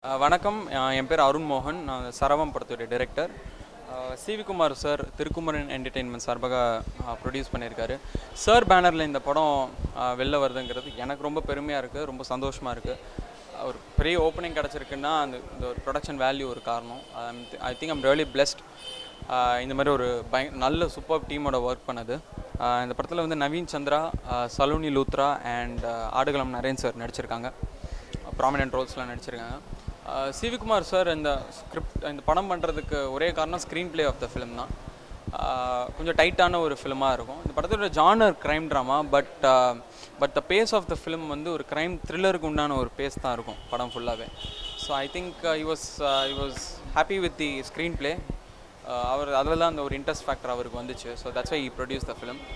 வணக்கம். என் பேர் அருண் மோகன். நான் சரவம் படத்துடைய director. CV Kumar sir Thirukumaran entertainment சார்பாக ப்ரொடியூஸ் பண்ணியிருக்காரு. சார் பேனரில் இந்த படம் வெளில வருதுங்கிறது எனக்கு ரொம்ப பெருமையாக இருக்குது, ரொம்ப சந்தோஷமாக இருக்குது. ஒரு பெரிய ஓப்பனிங் கிடச்சிருக்குன்னா இந்த ஒரு ப்ரொடக்ஷன் வேல்யூ ஒரு காரணம். I think I'm really blessed. இந்த மாதிரி ஒரு நல்ல சூப்பர் டீமோட ஒர்க் பண்ணது. இந்த படத்தில் வந்து நவீன் சந்திரா, சலோனி லூத்ரா அண்ட் ஆடுகளம் நரேன் சார் நடிச்சிருக்காங்க. ப்ராமினென்ட் ரோல்ஸ்லாம் நடிச்சிருக்காங்க. சிவி குமார் சார் இந்த படம் பண்ணுறதுக்கு ஒரே காரணம் screenplay of the film தான். கொஞ்சம் டைட்டான ஒரு ஃபிலிமாக இருக்கும். இந்த படத்தோட genre crime drama, but the base of the film வந்து ஒரு க்ரைம் த்ரில்லருக்கு உண்டான ஒரு பேஸ் தான் இருக்கும் படம் ஃபுல்லாகவே. So I think I was happy with the screenplay. அவர் அதில் தான் அந்த ஒரு இன்ட்ரெஸ்ட் ஃபேக்டர் அவருக்கு வந்துச்சு. So that's why he produce the film.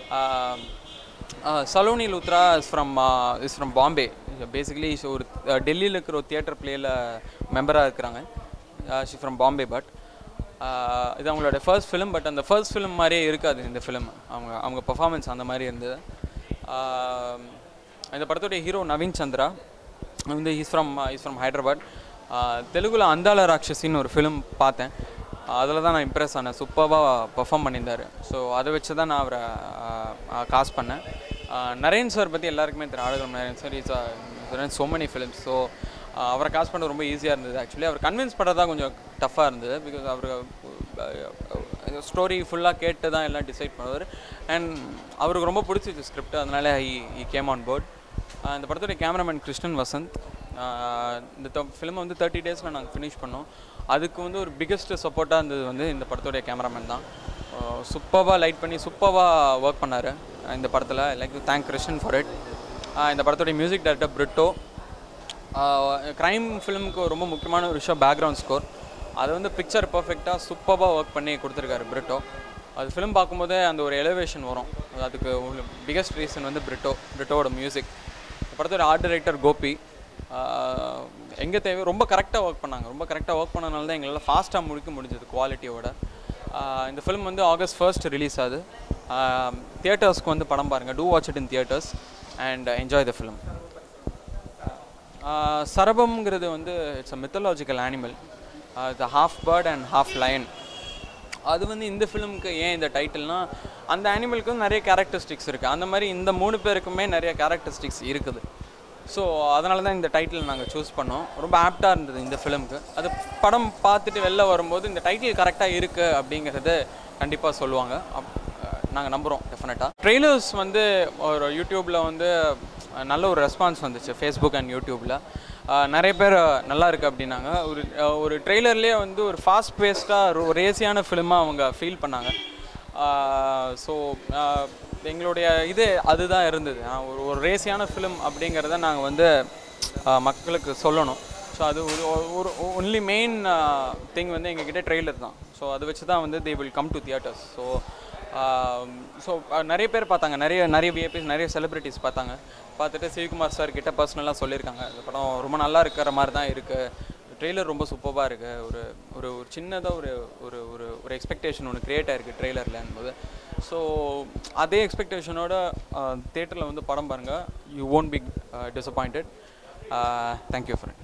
Saloni Luthra is from Bombay. Basically ஒரு டெல்லியில் இருக்கிற ஒரு தியேட்டர் பிளேயில் மெம்பராக இருக்கிறாங்க. She from Bombay. பட் இது அவங்களோட ஃபர்ஸ்ட் ஃபிலிம். பட் அந்த ஃபர்ஸ்ட் ஃபிலிம் மாதிரியே இருக்காது இந்த ஃபிலிம். அவங்க பர்ஃபார்மன்ஸ் அந்த மாதிரி இருந்தது. இந்த படத்துடைய ஹீரோ நவீன் சந்திரா வந்து இஸ் ஃப்ரம் ஹைதராபாத். தெலுங்குல அந்தாள ராட்சசின்னு ஒரு ஃபிலிம் பார்த்தேன். அதில் தான் நான் இம்ப்ரெஸ் ஆனேன். சூப்பராக பர்ஃபார்ம் பண்ணியிருந்தார். ஸோ அதை வச்சு தான் நான் அவரை காஸ்ட் பண்ணேன். நரேன் சார் பற்றி எல்லாருக்குமே தெரியும். Aadukalam Naren sir is so many films. So அவரை காஸ்ட் பண்ண ரொம்ப ஈஸியாக இருந்தது. ஆக்சுவலி அவர் கன்வின்ஸ் பண்ணுறது தான் கொஞ்சம் டஃப்பாக இருந்தது. பிகாஸ் அவர் ஸ்டோரி ஃபுல்லாக கேட்டு தான் எல்லாம் டிசைட் பண்ணுவார். அண்ட் அவருக்கு ரொம்ப பிடிச்சிச்சு ஸ்கிரிப்ட். அதனால ஹி கேம் ஆன் போர்ட். இந்த படத்துடைய கேமராமேன் கிருஷ்ணன் வசந்த். இந்த ஃபிலிமை வந்து 30 டேஸில் நாங்கள் ஃபினிஷ் பண்ணோம். அதுக்கு வந்து ஒரு பிக்கெஸ்ட் சப்போர்ட்டாக இருந்தது வந்து இந்த படத்துடைய கேமராமேன் தான். சூப்பராக லைட் பண்ணி சூப்பராக ஒர்க் பண்ணார் இந்த படத்தில். Like to thank Krishnan for it. இந்த படத்துடைய மியூசிக் டைரக்டர் பிரிட்டோ. க்ரைம் ஃபிலிமுக்கு ரொம்ப முக்கியமான ஒரு விஷயம் பேக்ரவுண்ட் ஸ்கோர். அது வந்து பிக்சர் பர்ஃபெக்டாக சூப்பராக ஒர்க் பண்ணி கொடுத்துருக்காரு பிரிட்டோ. அது ஃபிலிம் பார்க்கும்போதே அந்த ஒரு எலிவேஷன் வரும். அதுக்கு பிக்கெஸ்ட் ரீசன் வந்து பிரிட்டோவோட மியூசிக். படத்தோட ஆர்ட் டைரக்டர் கோபி. எங்கே தேவை ரொம்ப கரெக்டாக ஒர்க் பண்ணாங்க. ரொம்ப கரெக்டாக ஒர்க் பண்ணனால தான் எங்களால் ஃபாஸ்ட்டாக முடிஞ்சது குவாலிட்டியோட. இந்த ஃபிலிம் வந்து August 1 ரிலீஸ் ஆகுது. தியேட்டர்ஸ்க்கு வந்து படம் பாருங்கள். To watch it in theatres and enjoy the film. சரபம்ங்கிறது வந்து இட்ஸ் அ மித்தாலஜிக்கல் அனிமல். இது half bird and half lion. அது வந்து இந்த ஃபிலிமுக்கு ஏன் இந்த டைட்டில்னால் அந்த அனிமலுக்கு வந்து நிறைய கேரக்டரிஸ்டிக்ஸ் இருக்குது. அந்த மாதிரி இந்த 3 பேருக்குமே நிறைய கேரக்டரிஸ்டிக்ஸ் இருக்குது. ஸோ அதனால தான் இந்த டைட்டில் நாங்கள் சூஸ் பண்ணோம். ரொம்ப ஆப்டாக இருந்தது இந்த ஃபிலிமுக்கு. அது படம் பார்த்துட்டு வெளில வரும்போது இந்த டைட்டில் கரெக்டாக இருக்குது அப்படிங்கிறது கண்டிப்பாக சொல்லுவாங்க. நாங்கள் நம்புகிறோம் டெஃபினட்டாக. ட்ரெய்லர்ஸ் வந்து ஒரு யூடியூப்பில் வந்து நல்ல ஒரு ரெஸ்பான்ஸ் வந்துச்சு. ஃபேஸ்புக் அண்ட் யூடியூப்பில் நிறைய பேர் நல்லா இருக்குது அப்படின்னாங்க. ஒரு ட்ரெய்லர்லேயே வந்து ஒரு ஃபாஸ்ட் பேஸ்டாக ஒரு ரேசியான ஃபிலிமாக அவங்க ஃபீல் பண்ணாங்க. ஸோ எங்களுடைய இது அதுதான் இருந்தது. ஒரு ரேசியான ஃபிலிம் அப்படிங்கிறத நாங்கள் வந்து மக்களுக்கு சொல்லணும். ஸோ அது ஒரு ஒன்லி மெயின் திங் வந்து எங்ககிட்ட ட்ரெய்லர் தான். ஸோ அதை வச்சு தான் வந்து they will come to theatres. So நிறைய பேர் பார்த்தாங்க. நிறைய விஐபிஸ், நிறைய செலிப்ரிட்டிஸ் பார்த்துட்டு சிவிகுமார் சார் கிட்ட பர்சனலாக சொல்லியிருக்காங்க, இந்த படம் ரொம்ப நல்லா இருக்கிற மாதிரி தான் இருக்குது, ட்ரெய்லர் ரொம்ப சூப்பராக இருக்குது. ஒரு சின்னதாக ஒரு ஒரு எக்ஸ்பெக்டேஷன் ஒன்று க்ரியேட் ஆகிருக்கு ட்ரெய்லரில் என்பது. ஸோ அதே எக்ஸ்பெக்டேஷனோட தியேட்டரில் வந்து படம் பாருங்கள். You won't be disappointed. Thank you friend.